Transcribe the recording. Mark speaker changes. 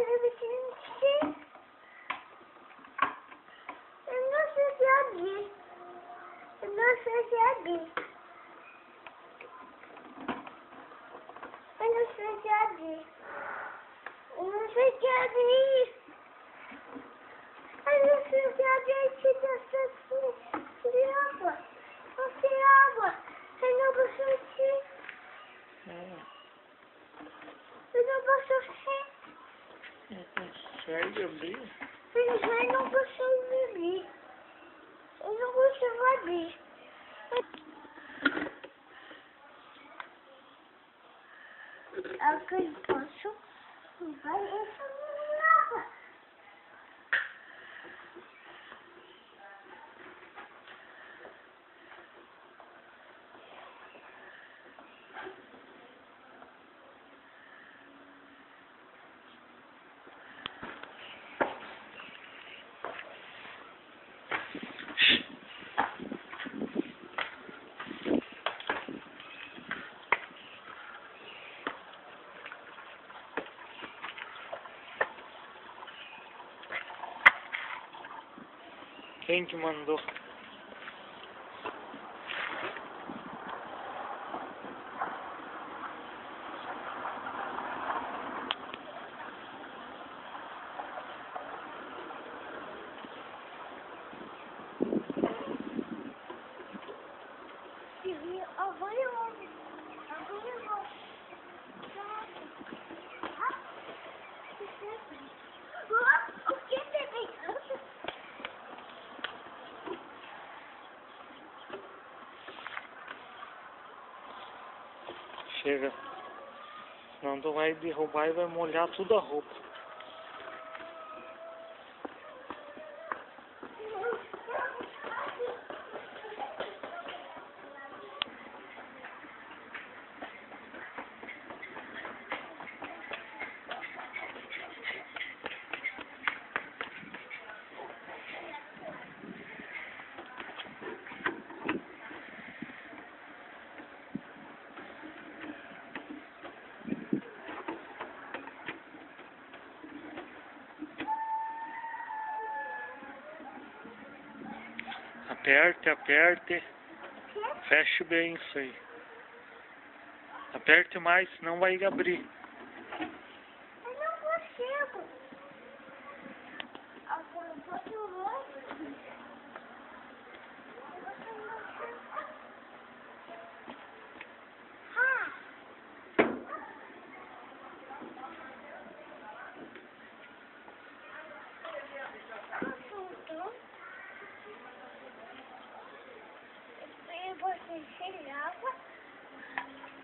Speaker 1: Eu não sei se é abrir. Eu não sei se é abrir. Eu não sei se é abrir. Eu não sei se é abrir. Eu não sei se é abrir. De água. Não tem água. Eu não posso sentir. Eu não posso sentir.
Speaker 2: Não consegue abrir?
Speaker 1: Eu não consigo abrir. Eu não consigo abrir. Aqui posso. Vai essa minha.
Speaker 2: Quem que mandou? Chega. Senão tu vai derrubar e vai molhar toda a roupa. Aperte, aperte. Feche bem isso aí. Aperte mais, senão vai abrir.
Speaker 1: Eu não consigo. Agora eu posso ver. Eu vou encher água.